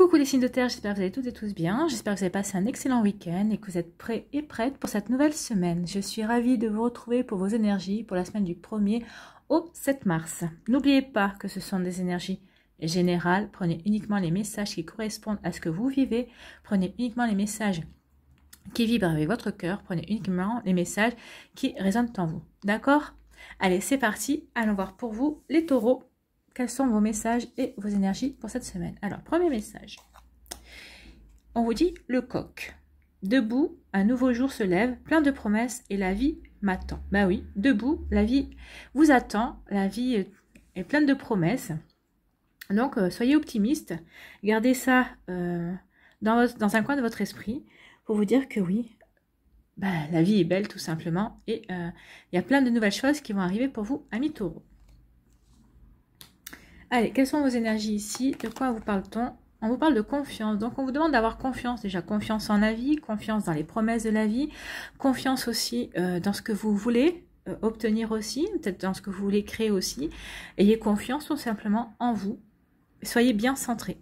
Coucou les signes de terre, j'espère que vous allez toutes et tous bien. J'espère que vous avez passé un excellent week-end et que vous êtes prêts et prêtes pour cette nouvelle semaine. Je suis ravie de vous retrouver pour vos énergies pour la semaine du 1er au 7 mars. N'oubliez pas que ce sont des énergies générales. Prenez uniquement les messages qui correspondent à ce que vous vivez. Prenez uniquement les messages qui vibrent avec votre cœur. Prenez uniquement les messages qui résonnent en vous. D'accord? Allez, c'est parti. Allons voir pour vous les taureaux. Quels sont vos messages et vos énergies pour cette semaine? Alors, premier message. On vous dit le coq. Debout, un nouveau jour se lève, plein de promesses et la vie m'attend. Ben oui, debout, la vie vous attend. La vie est pleine de promesses. Donc, soyez optimistes. Gardez ça dans un coin de votre esprit pour vous dire que oui, ben, la vie est belle tout simplement. Et il y a plein de nouvelles choses qui vont arriver pour vous, amis taureaux. Allez, quelles sont vos énergies ici? De quoi vous parle-t-on? On vous parle de confiance. Donc, on vous demande d'avoir confiance. Déjà, confiance en la vie, confiance dans les promesses de la vie, confiance aussi dans ce que vous voulez obtenir aussi, peut-être dans ce que vous voulez créer aussi. Ayez confiance tout simplement en vous. Soyez bien centrés.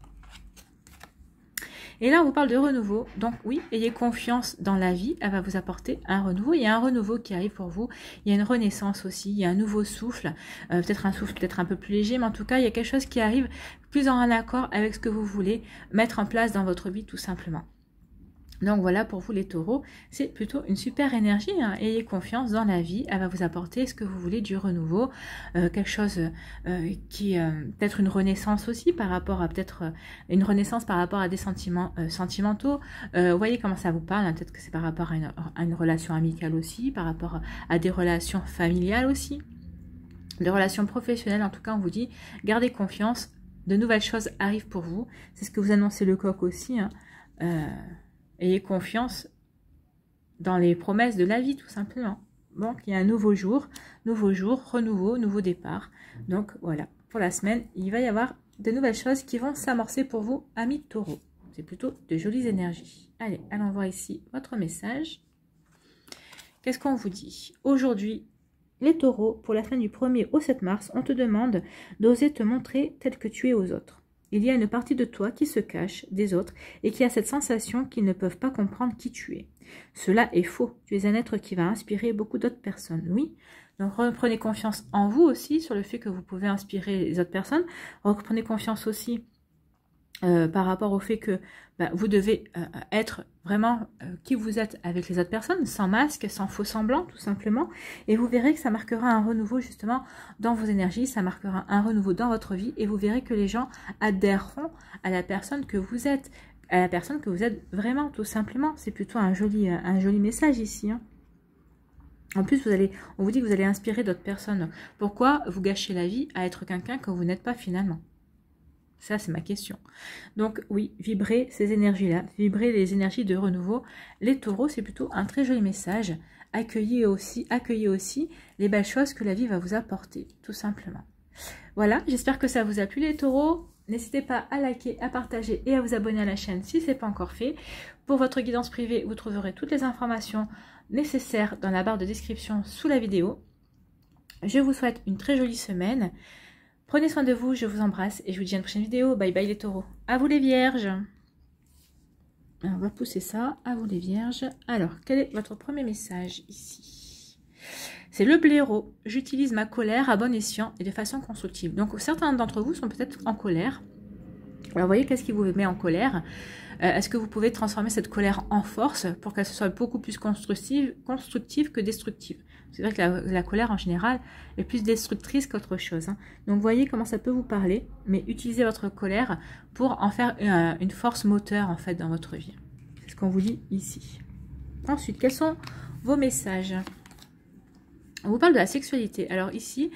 Et là, on vous parle de renouveau. Donc oui, ayez confiance dans la vie. Elle va vous apporter un renouveau. Il y a un renouveau qui arrive pour vous. Il y a une renaissance aussi. Il y a un nouveau souffle. Peut-être un souffle peut-être un peu plus léger. Mais en tout cas, il y a quelque chose qui arrive plus en accord avec ce que vous voulez mettre en place dans votre vie tout simplement. Donc voilà, pour vous les taureaux, c'est plutôt une super énergie. Hein. Ayez confiance dans la vie, elle va vous apporter ce que vous voulez, du renouveau, quelque chose qui peut-être une renaissance aussi par rapport à une renaissance par rapport à des sentiments sentimentaux. Vous voyez comment ça vous parle, hein. Peut-être que c'est par rapport à une relation amicale aussi, par rapport à des relations familiales aussi, des relations professionnelles. En tout cas, on vous dit, gardez confiance, de nouvelles choses arrivent pour vous. C'est ce que vous annoncez le coq aussi, hein. Ayez confiance dans les promesses de la vie, tout simplement. Donc, il y a un nouveau jour, renouveau, nouveau départ. Donc, voilà. Pour la semaine, il va y avoir de nouvelles choses qui vont s'amorcer pour vous, amis taureaux. C'est plutôt de jolies énergies. Allez, allons voir ici votre message. Qu'est-ce qu'on vous dit? Aujourd'hui, les taureaux, pour la semaine du 1er au 7 mars, on te demande d'oser te montrer tel que tu es aux autres. Il y a une partie de toi qui se cache des autres et qui a cette sensation qu'ils ne peuvent pas comprendre qui tu es. Cela est faux. Tu es un être qui va inspirer beaucoup d'autres personnes. Oui. Donc reprenez confiance en vous aussi sur le fait que vous pouvez inspirer les autres personnes. Reprenez confiance aussi par rapport au fait que vous devez être vraiment qui vous êtes avec les autres personnes, sans masque, sans faux semblant, tout simplement. Et vous verrez que ça marquera un renouveau justement dans vos énergies, ça marquera un renouveau dans votre vie. Et vous verrez que les gens adhéreront à la personne que vous êtes, vraiment, tout simplement. C'est plutôt un joli message ici, hein. En plus, on vous dit que vous allez inspirer d'autres personnes. Pourquoi vous gâchez la vie à être quelqu'un que vous n'êtes pas finalement? Ça, c'est ma question. Donc, oui, vibrez ces énergies-là. Vibrez les énergies de renouveau. Les taureaux, c'est plutôt un très joli message. Accueillez aussi les belles choses que la vie va vous apporter, tout simplement. Voilà, j'espère que ça vous a plu, les taureaux. N'hésitez pas à liker, à partager et à vous abonner à la chaîne si ce n'est pas encore fait. Pour votre guidance privée, vous trouverez toutes les informations nécessaires dans la barre de description sous la vidéo. Je vous souhaite une très jolie semaine. Prenez soin de vous, je vous embrasse et je vous dis à une prochaine vidéo. Bye bye les taureaux. À vous les vierges. Alors, on va pousser ça. À vous les vierges. Alors, quel est votre premier message ici? C'est le blaireau. J'utilise ma colère à bon escient et de façon constructive. Donc, certains d'entre vous sont peut-être en colère. Alors, vous voyez, qu'est-ce qui vous met en colère? Est-ce que vous pouvez transformer cette colère en force pour qu'elle soit beaucoup plus constructive que destructive? C'est vrai que la colère, en général, est plus destructrice qu'autre chose, hein. Donc, vous voyez comment ça peut vous parler, mais utilisez votre colère pour en faire une force moteur, en fait, dans votre vie. C'est ce qu'on vous dit ici. Ensuite, quels sont vos messages? On vous parle de la sexualité. Alors, ici...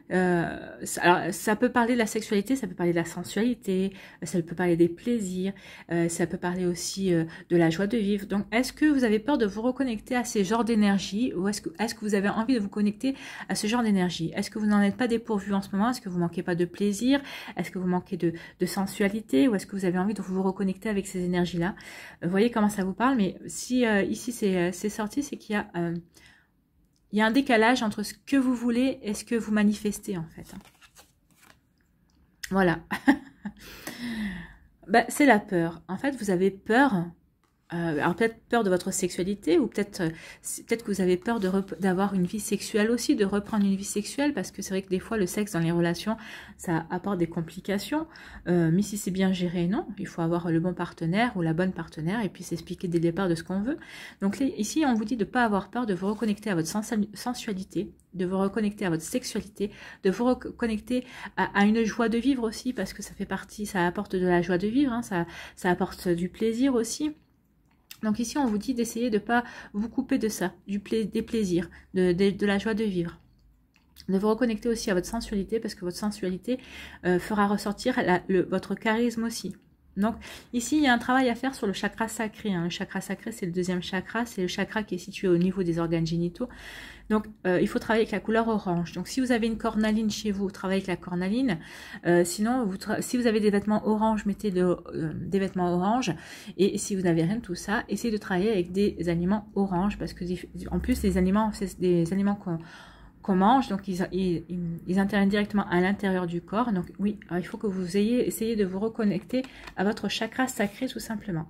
alors, ça peut parler de la sexualité, ça peut parler de la sensualité, ça peut parler des plaisirs, ça peut parler aussi de la joie de vivre. Donc, est-ce que vous avez peur de vous reconnecter à ces genres d'énergie ou est-ce que vous avez envie de vous connecter à ce genre d'énergie? Est-ce que vous n'en êtes pas dépourvu en ce moment? Est-ce que vous manquez pas de plaisir? Est-ce que vous manquez de sensualité? Ou est-ce que vous avez envie de vous reconnecter avec ces énergies-là? Vous voyez comment ça vous parle, mais si ici c'est sorti, c'est qu'il y a... il y a un décalage entre ce que vous voulez et ce que vous manifestez, en fait. Voilà. Bah, c'est la peur. En fait, vous avez peur. Alors peut-être peur de votre sexualité ou peut-être que vous avez peur d'avoir une vie sexuelle aussi, de reprendre une vie sexuelle parce que c'est vrai que des fois le sexe dans les relations ça apporte des complications, mais si c'est bien géré, non, il faut avoir le bon partenaire ou la bonne partenaire et puis s'expliquer dès le départ de ce qu'on veut. Donc ici on vous dit de ne pas avoir peur, de vous reconnecter à votre sensualité, de vous reconnecter à votre sexualité, de vous reconnecter à une joie de vivre aussi parce que ça fait partie, ça apporte de la joie de vivre, hein, ça apporte du plaisir aussi. Donc ici, on vous dit d'essayer de ne pas vous couper de ça, des plaisirs, de la joie de vivre. De vous reconnecter aussi à votre sensualité, parce que votre sensualité fera ressortir votre charisme aussi. Donc ici, il y a un travail à faire sur le chakra sacré. Hein. Le chakra sacré, c'est le deuxième chakra, c'est le chakra qui est situé au niveau des organes génitaux. Donc, il faut travailler avec la couleur orange. Donc, si vous avez une cornaline chez vous, travaillez avec la cornaline. Sinon, si vous avez des vêtements orange, mettez des vêtements orange. Et si vous n'avez rien de tout ça, essayez de travailler avec des aliments orange. Parce que, en plus, les aliments, c'est des aliments qu'on mange. Donc, ils interviennent directement à l'intérieur du corps. Donc, oui, il faut que vous essayez de vous reconnecter à votre chakra sacré, tout simplement.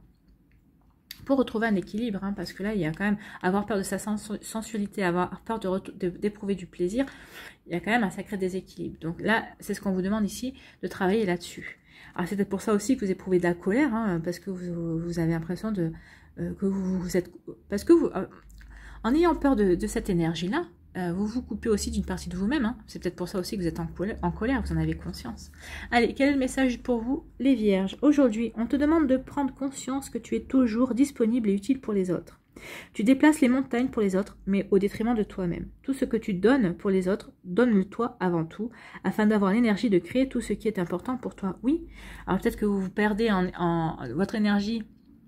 Pour retrouver un équilibre, hein, parce que là, il y a quand même avoir peur de sa sensualité, avoir peur d'éprouver du plaisir, il y a quand même un sacré déséquilibre. Donc là, c'est ce qu'on vous demande ici, de travailler là-dessus. Alors c'est peut-être pour ça aussi que vous éprouvez de la colère, hein, parce que vous avez l'impression que vous êtes... Parce que en ayant peur de cette énergie-là, vous vous coupez aussi d'une partie de vous-même. Hein. C'est peut-être pour ça aussi que vous êtes en colère, vous en avez conscience. Allez, quel est le message pour vous, les vierges? Aujourd'hui, on te demande de prendre conscience que tu es toujours disponible et utile pour les autres. Tu déplaces les montagnes pour les autres, mais au détriment de toi-même. Tout ce que tu donnes pour les autres, donne-le toi avant tout, afin d'avoir l'énergie de créer tout ce qui est important pour toi. Oui, alors peut-être que vous perdez votre énergie,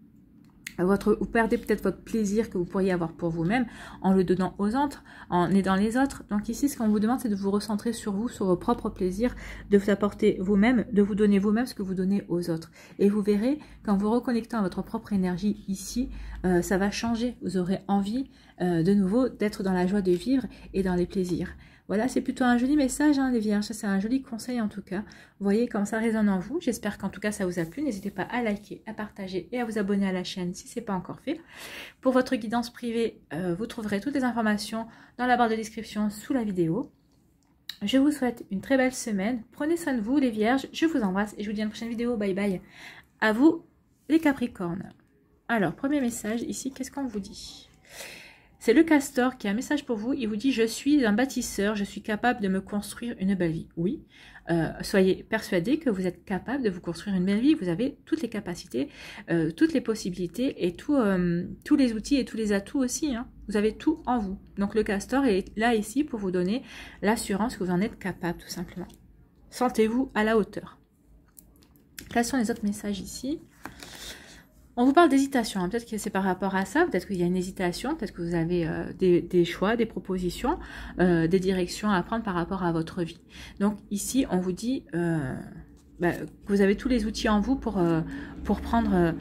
vous perdez peut-être votre plaisir que vous pourriez avoir pour vous-même en le donnant aux autres, en aidant les autres. Donc ici, ce qu'on vous demande, c'est de vous recentrer sur vous, sur vos propres plaisirs, de vous apporter vous-même, de vous donner vous-même ce que vous donnez aux autres. Et vous verrez, qu'en vous reconnectant à votre propre énergie ici, ça va changer. Vous aurez envie de nouveau d'être dans la joie de vivre et dans les plaisirs. Voilà, c'est plutôt un joli message, hein, les vierges. C'est un joli conseil en tout cas. Vous voyez comme ça résonne en vous. J'espère qu'en tout cas ça vous a plu. N'hésitez pas à liker, à partager et à vous abonner à la chaîne si ce n'est pas encore fait. Pour votre guidance privée, vous trouverez toutes les informations dans la barre de description sous la vidéo. Je vous souhaite une très belle semaine. Prenez soin de vous, les vierges. Je vous embrasse et je vous dis à une prochaine vidéo. Bye bye. À vous, les capricornes. Alors, premier message ici, qu'est-ce qu'on vous dit ? C'est le castor qui a un message pour vous. Il vous dit « Je suis un bâtisseur, je suis capable de me construire une belle vie. » Oui, soyez persuadés que vous êtes capable de vous construire une belle vie. Vous avez toutes les capacités, toutes les possibilités et tous les outils et tous les atouts aussi. Hein. Vous avez tout en vous. Donc le castor est là ici pour vous donner l'assurance que vous en êtes capable tout simplement. Sentez-vous à la hauteur. Quels sont les autres messages ici ? On vous parle d'hésitation, hein. Peut-être que c'est par rapport à ça, peut-être qu'il y a une hésitation, peut-être que vous avez des choix, des propositions, des directions à prendre par rapport à votre vie. Donc ici, on vous dit que vous avez tous les outils en vous pour prendre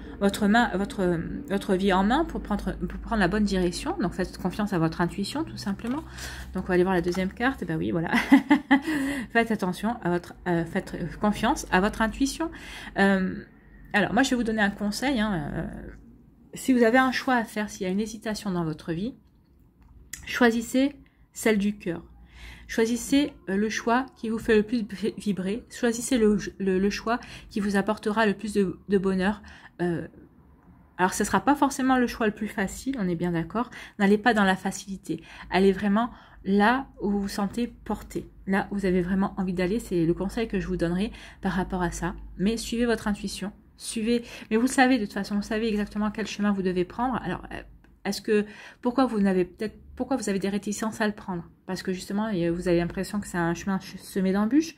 votre vie en main, pour prendre la bonne direction. Donc faites confiance à votre intuition, tout simplement. Donc on va aller voir la deuxième carte, et ben oui, voilà. Faites attention à faites confiance à votre intuition. Alors, moi, je vais vous donner un conseil. Hein, si vous avez un choix à faire, s'il y a une hésitation dans votre vie, choisissez celle du cœur. Choisissez le choix qui vous fait le plus vibrer. Choisissez le choix qui vous apportera le plus de bonheur. Alors, ce ne sera pas forcément le choix le plus facile, on est bien d'accord. N'allez pas dans la facilité. Allez vraiment là où vous vous sentez porté. Là où vous avez vraiment envie d'aller. C'est le conseil que je vous donnerai par rapport à ça. Mais suivez votre intuition. Suivez, mais vous savez de toute façon, vous savez exactement quel chemin vous devez prendre. Alors, pourquoi vous avez des réticences à le prendre? Parce que justement, vous avez l'impression que c'est un chemin semé d'embûches.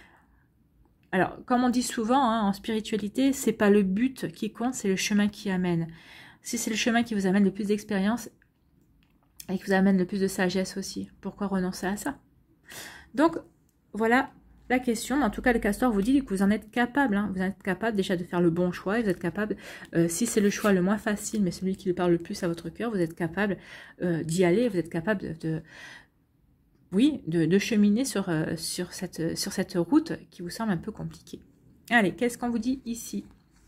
Alors, comme on dit souvent, hein, en spiritualité, c'est pas le but qui compte, c'est le chemin qui amène. Si c'est le chemin qui vous amène le plus d'expérience et qui vous amène le plus de sagesse aussi, pourquoi renoncer à ça? Donc, voilà la question. En tout cas, le castor vous dit que vous en êtes capable. Hein. Vous êtes capable déjà de faire le bon choix. Et vous êtes capable, si c'est le choix le moins facile, mais celui qui parle le plus à votre cœur, vous êtes capable d'y aller. Vous êtes capable de cheminer sur cette route qui vous semble un peu compliquée. Allez, qu'est-ce qu'on vous dit ici?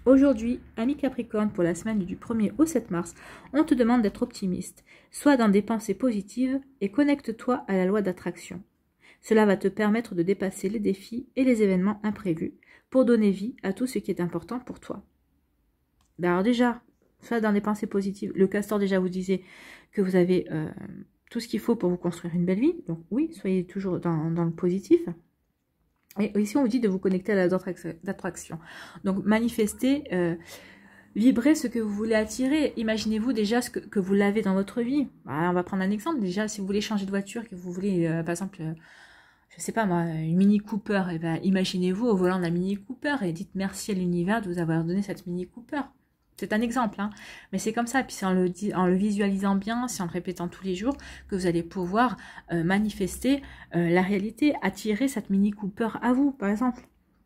Aujourd'hui, ami Capricorne, pour la semaine du 1er au 7 mars, on te demande d'être optimiste. Sois dans des pensées positives et connecte-toi à la loi d'attraction. Cela va te permettre de dépasser les défis et les événements imprévus pour donner vie à tout ce qui est important pour toi. Alors déjà, sois dans des pensées positives. Le castor déjà vous disait que vous avez tout ce qu'il faut pour vous construire une belle vie. Donc oui, soyez toujours dans le positif. Et ici, on vous dit de vous connecter à la loi d'attraction. Donc, manifestez, vibrez ce que vous voulez attirer. Imaginez-vous déjà ce que vous l'avez dans votre vie. Voilà, on va prendre un exemple. Déjà, si vous voulez changer de voiture, que vous voulez, par exemple, je sais pas moi, une Mini Cooper, et ben, imaginez-vous au volant de la Mini Cooper et dites merci à l'univers de vous avoir donné cette Mini Cooper. C'est un exemple, hein, mais c'est comme ça. Puis c'est en le visualisant bien, c'est en le répétant tous les jours que vous allez pouvoir manifester la réalité, attirer cette Mini Cooper à vous, par exemple.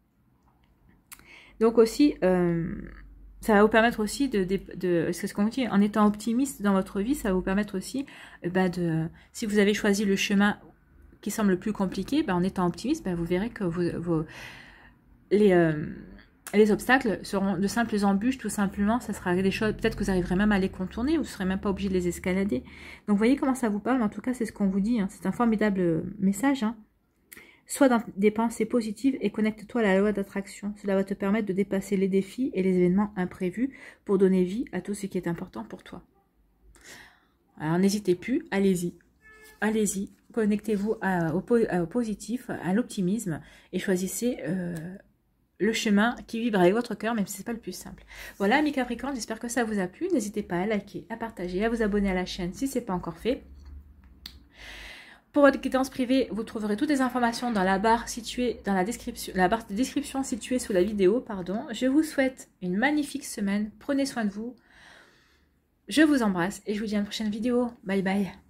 Donc aussi, ça va vous permettre aussi c'est ce qu'on dit, en étant optimiste dans votre vie, ça va vous permettre aussi, si vous avez choisi le chemin qui semble le plus compliqué, en étant optimiste, vous verrez que les obstacles seront de simples embûches, tout simplement. Ça sera des choses, peut-être que vous arriverez même à les contourner, vous ne serez même pas obligé de les escalader. Donc, vous voyez comment ça vous parle. En tout cas, c'est ce qu'on vous dit. Hein. C'est un formidable message. Hein. Sois dans des pensées positives et connecte-toi à la loi d'attraction. Cela va te permettre de dépasser les défis et les événements imprévus pour donner vie à tout ce qui est important pour toi. Alors, n'hésitez plus, allez-y. Allez-y, connectez-vous au positif, à l'optimisme et choisissez le chemin qui vibre avec votre cœur, même si ce n'est pas le plus simple. Voilà, amis Capricorne, j'espère que ça vous a plu. N'hésitez pas à liker, à partager, à vous abonner à la chaîne si ce n'est pas encore fait. Pour votre guidance privée, vous trouverez toutes les informations dans la barre située dans la description, la barre de description située sous la vidéo, pardon. Je vous souhaite une magnifique semaine. Prenez soin de vous. Je vous embrasse et je vous dis à une prochaine vidéo. Bye bye.